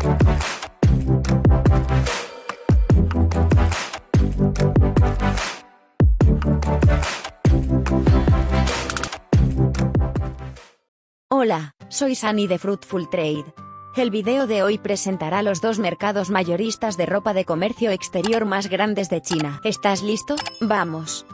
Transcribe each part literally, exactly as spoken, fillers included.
Hola, soy Sunny de Fruitful Trade. El video de hoy presentará los dos mercados mayoristas de ropa de comercio exterior más grandes de China. ¿Estás listo? ¡Vamos!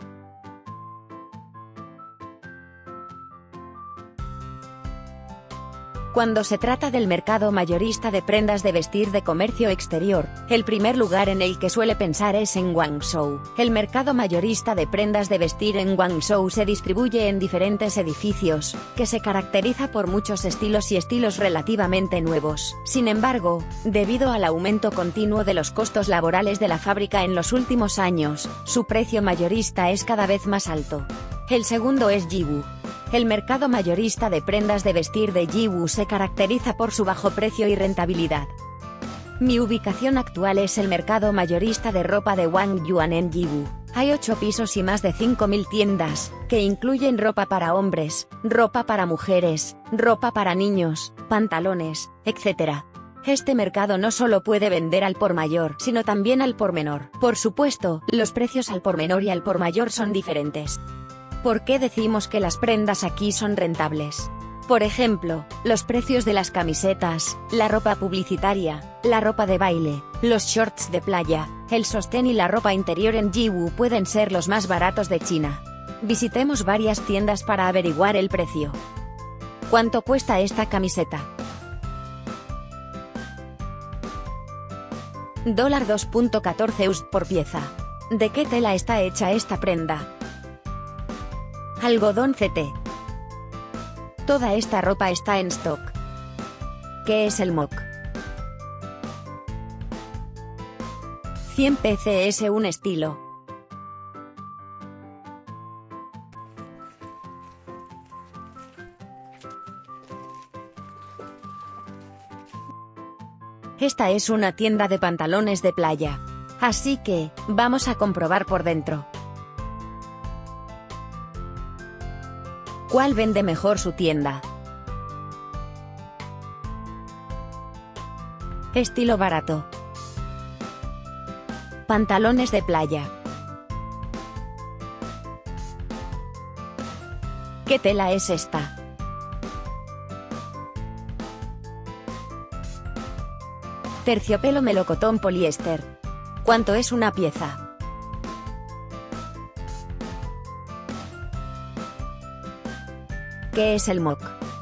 Cuando se trata del mercado mayorista de prendas de vestir de comercio exterior, el primer lugar en el que suele pensar es en Guangzhou. El mercado mayorista de prendas de vestir en Guangzhou se distribuye en diferentes edificios, que se caracteriza por muchos estilos y estilos relativamente nuevos. Sin embargo, debido al aumento continuo de los costos laborales de la fábrica en los últimos años, su precio mayorista es cada vez más alto. El segundo es Yiwu. El mercado mayorista de prendas de vestir de Yiwu se caracteriza por su bajo precio y rentabilidad. Mi ubicación actual es el mercado mayorista de ropa de Wangyuan en Yiwu. Hay ocho pisos y más de cinco mil tiendas, que incluyen ropa para hombres, ropa para mujeres, ropa para niños, pantalones, etcétera. Este mercado no solo puede vender al por mayor, sino también al por menor. Por supuesto, los precios al por menor y al por mayor son diferentes. ¿Por qué decimos que las prendas aquí son rentables? Por ejemplo, los precios de las camisetas, la ropa publicitaria, la ropa de baile, los shorts de playa, el sostén y la ropa interior en Yiwu pueden ser los más baratos de China. Visitemos varias tiendas para averiguar el precio. ¿Cuánto cuesta esta camiseta? dos punto catorce U S D por pieza. ¿De qué tela está hecha esta prenda? Algodón C T. Toda esta ropa está en stock. ¿Qué es el mock? cien P C S un estilo. Esta es una tienda de pantalones de playa. Así que, vamos a comprobar por dentro. ¿Cuál vende mejor su tienda? Estilo barato. Pantalones de playa. ¿Qué tela es esta? Terciopelo melocotón poliéster. ¿Cuánto es una pieza? ¿Qué es el mock?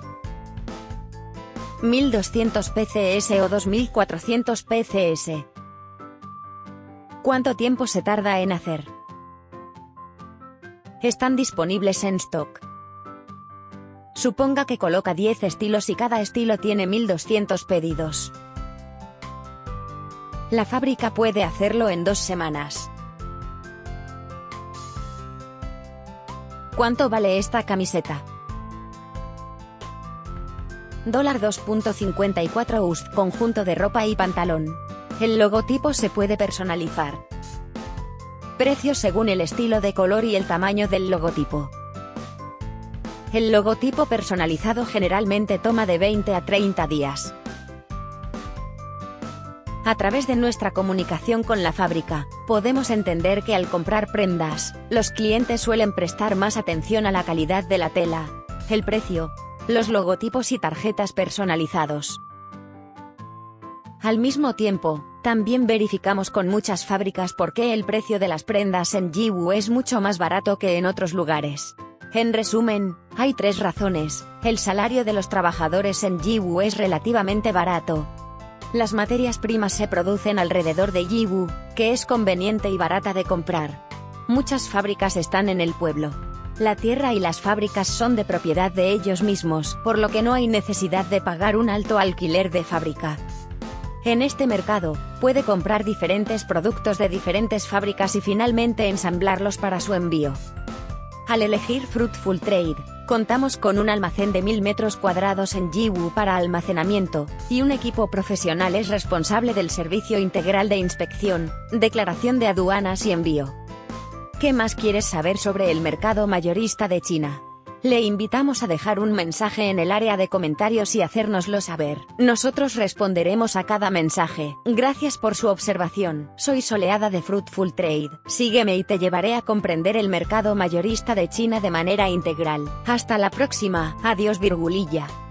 mil doscientos P C S o dos mil cuatrocientos P C S. ¿Cuánto tiempo se tarda en hacer? Están disponibles en stock. Suponga que coloca diez estilos y cada estilo tiene mil doscientos pedidos. La fábrica puede hacerlo en dos semanas. ¿Cuánto vale esta camiseta? dos punto cincuenta y cuatro U S D conjunto de ropa y pantalón. El logotipo se puede personalizar. Precio según el estilo de color y el tamaño del logotipo. El logotipo personalizado generalmente toma de veinte a treinta días. A través de nuestra comunicación con la fábrica, podemos entender que al comprar prendas, los clientes suelen prestar más atención a la calidad de la tela, el precio, los logotipos y tarjetas personalizados. Al mismo tiempo, también verificamos con muchas fábricas por qué el precio de las prendas en Yiwu es mucho más barato que en otros lugares. En resumen, hay tres razones. El salario de los trabajadores en Yiwu es relativamente barato. Las materias primas se producen alrededor de Yiwu, que es conveniente y barata de comprar. Muchas fábricas están en el pueblo. La tierra y las fábricas son de propiedad de ellos mismos, por lo que no hay necesidad de pagar un alto alquiler de fábrica. En este mercado, puede comprar diferentes productos de diferentes fábricas y finalmente ensamblarlos para su envío. Al elegir Fruitful Trade, contamos con un almacén de mil metros cuadrados en Yiwu para almacenamiento, y un equipo profesional es responsable del servicio integral de inspección, declaración de aduanas y envío. ¿Qué más quieres saber sobre el mercado mayorista de China? Le invitamos a dejar un mensaje en el área de comentarios y hacérnoslo saber. Nosotros responderemos a cada mensaje. Gracias por su observación. Soy Soleada de Fruitful Trade. Sígueme y te llevaré a comprender el mercado mayorista de China de manera integral. Hasta la próxima. Adiós, virgulilla.